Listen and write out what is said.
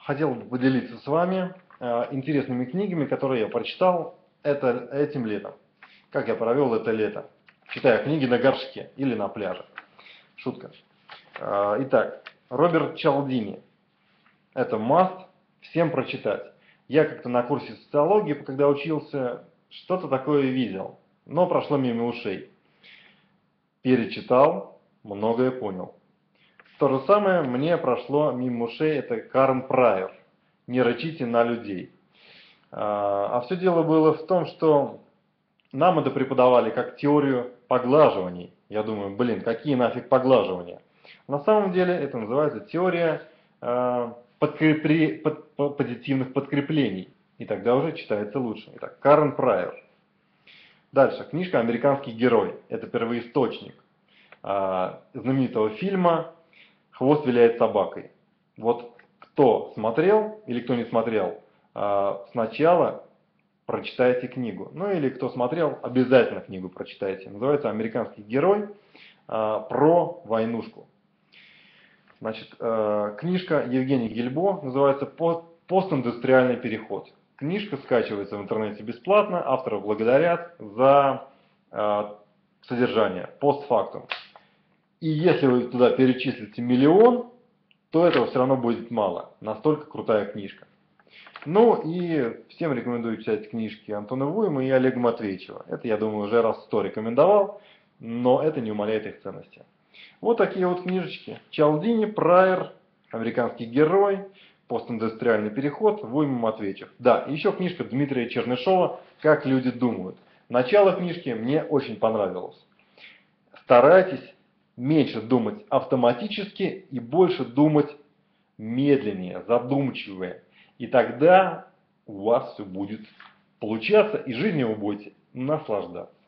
Хотел бы поделиться с вами интересными книгами, которые я прочитал этим летом. Как я провел это лето, читая книги на горшке или на пляже. Шутка. Итак, Роберт Чалдини. Это must всем прочитать. Я как-то на курсе социологии, когда учился, что-то такое видел, но прошло мимо ушей. Перечитал, многое понял. То же самое мне прошло мимо ушей, это Карен Прайер. «Не рычите на людей». А все дело было в том, что нам это преподавали как теорию поглаживаний. Я думаю, блин, какие нафиг поглаживания? На самом деле это называется теория позитивных подкреплений. И тогда уже читается лучше. Итак, Карен Прайер. Дальше, книжка «Американский герой». Это первоисточник знаменитого фильма «Хвост виляет собакой». Вот кто смотрел или кто не смотрел, сначала прочитайте книгу. Ну или кто смотрел, обязательно книгу прочитайте. Называется «Американский герой», про войнушку. Значит, книжка Евгения Гильбо называется «Постиндустриальный переход». Книжка скачивается в интернете бесплатно, авторов благодарят за содержание, постфактум. И если вы туда перечислите 1 000 000, то этого все равно будет мало. Настолько крутая книжка. Ну и всем рекомендую читать книжки Антона Вуйма и Олега Матвеичева. Это, я думаю, уже раз 100 рекомендовал, но это не умаляет их ценности. Вот такие вот книжечки. Чалдини, Прайер, «Американский герой», «Постиндустриальный переход», Вуйма, Матвеичев. Да, и еще книжка Дмитрия Чернышова «Как люди думают». Начало книжки мне очень понравилось. Старайтесь меньше думать автоматически и больше думать медленнее, задумчивее. И тогда у вас все будет получаться, и жизнью вы будете наслаждаться.